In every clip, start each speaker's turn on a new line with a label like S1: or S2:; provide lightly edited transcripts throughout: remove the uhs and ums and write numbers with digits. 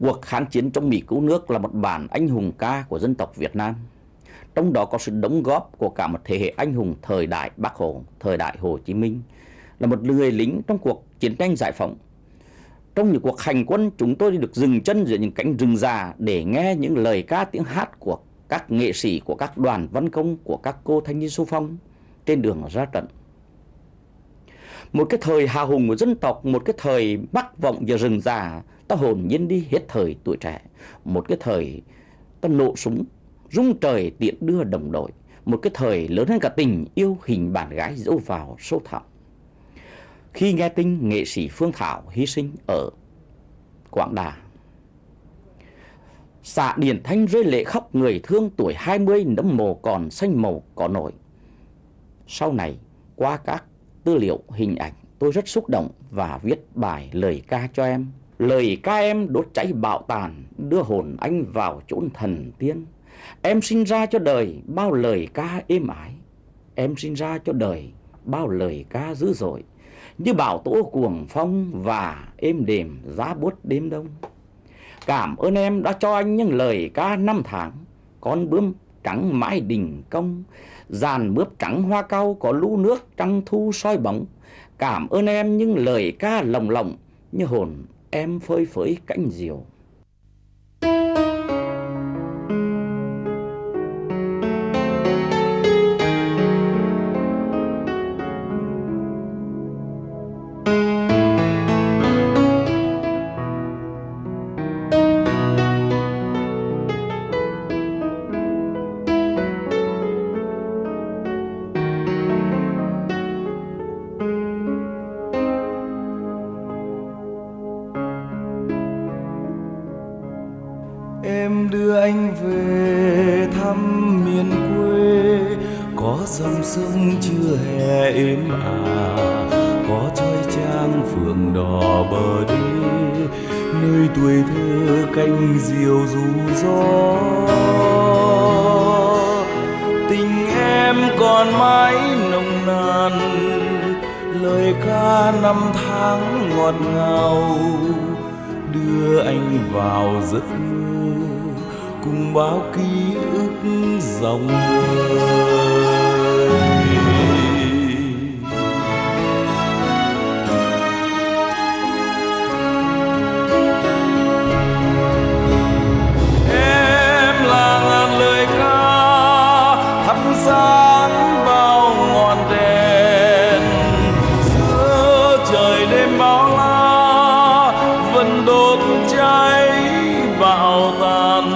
S1: Cuộc kháng chiến chống Mỹ cứu nước là một bản anh hùng ca của dân tộc Việt Nam. Trong đó có sự đóng góp của cả một thế hệ anh hùng thời đại Bác Hồ, thời đại Hồ Chí Minh, là một người lính trong cuộc chiến tranh giải phóng. Trong những cuộc hành quân, chúng tôi được dừng chân giữa những cánh rừng già để nghe những lời ca tiếng hát của các nghệ sĩ, của các đoàn văn công, của các cô thanh niên xung phong trên đường ra trận. Một cái thời hào hùng của dân tộc, một cái thời bắc vọng giữa rừng già, ta hồn nhiên đi hết thời tuổi trẻ. Một cái thời ta nổ súng, rung trời tiễn đưa đồng đội. Một cái thời lớn hơn cả tình yêu hình bạn gái dẫu vào sâu thẳm. Khi nghe tin nghệ sĩ Phương Thảo hy sinh ở Quảng Đà, xã Điền Thanh rơi lệ khóc, người thương tuổi 20 nấm mồ còn xanh màu cỏ nổi. Sau này, qua các tư liệu hình ảnh, tôi rất xúc động và viết bài lời ca cho em. Lời ca em đốt cháy bạo tàn, đưa hồn anh vào chốn thần tiên. Em sinh ra cho đời bao lời ca êm ái. Em sinh ra cho đời bao lời ca dữ dội, như bão tố cuồng phong và êm đềm giá buốt đêm đông. Cảm ơn em đã cho anh những lời ca năm tháng. Con bướm trắng mãi đình công, dàn mướp trắng hoa cau, có lũ nước trăng thu soi bóng. Cảm ơn em những lời ca lồng lộng, như hồn em phơi phới cánh diều.
S2: Em đưa anh về thăm miền quê, có dòng sông chưa hè êm ả, có chói chang phượng đỏ bờ đê, nơi tuổi thơ canh diều ru gió. Tình em còn mãi nồng nàn, lời ca năm tháng ngọt ngào, đưa anh vào giấc mơ cùng bao ký ức dòng đời. Em là ngàn lời ca thắp sáng bao ngọn đèn, giữa trời đêm bao la vẫn đốt cháy bạo tàn,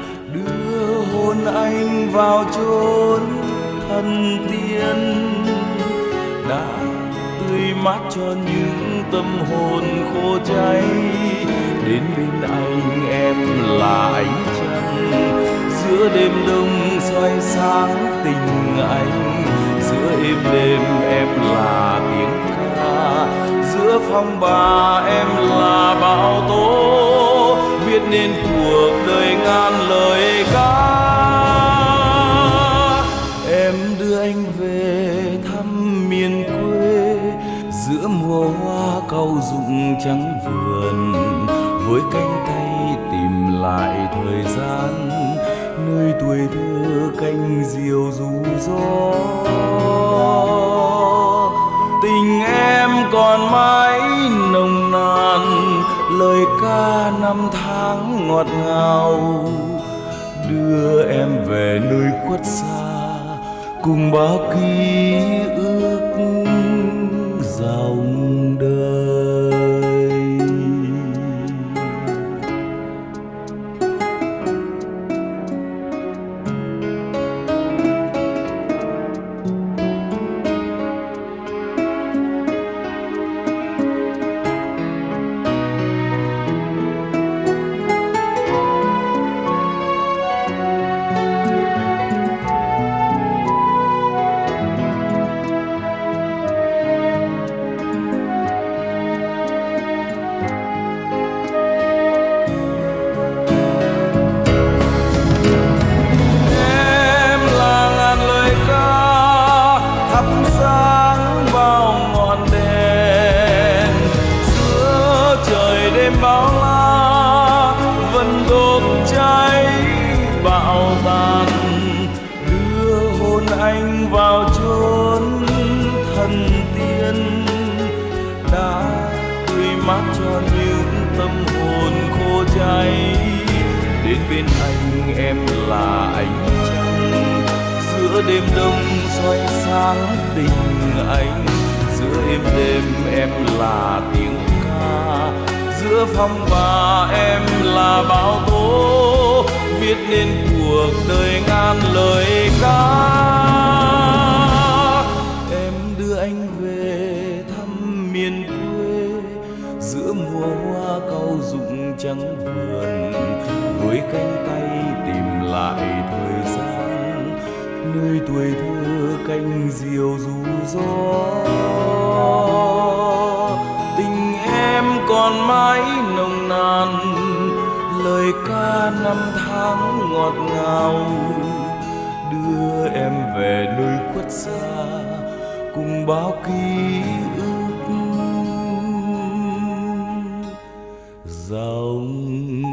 S2: anh vào chốn thần tiên, đã tươi mát cho những tâm hồn khô cháy. Đến bên anh em là ánh trăng, giữa đêm đông soi sáng tình anh, giữa êm đêm em là tiếng ca, giữa phong ba em là bão tố, viết nên cuộc đời ngàn lời ca. Em đưa anh về thăm miền quê, giữa mùa hoa cau rụng trắng vườn, với cánh tay tìm lại thời gian, nơi tuổi thơ canh diều ru gió. Tình em còn mãi nồng nàn, lời ca năm tháng ngọt ngào, đưa em về nơi khuất xa cùng bao ký ức dòng đời. bên anh em là ánh trăng, giữa đêm đông soi sáng tình anh, giữa êm đêm em là tiếng ca, giữa phong ba em là bão tố, viết nên cuộc đời ngàn lời ca. Em đưa anh về thăm miền quê, giữa mùa hoa cau rụng trắng vườn, với cánh tay tìm lại thời gian, nơi tuổi thơ canh diều ru gió. Tình em còn mãi nồng nàn, lời ca năm tháng ngọt ngào, đưa em về nơi khuất xa cùng bao ký ức dòng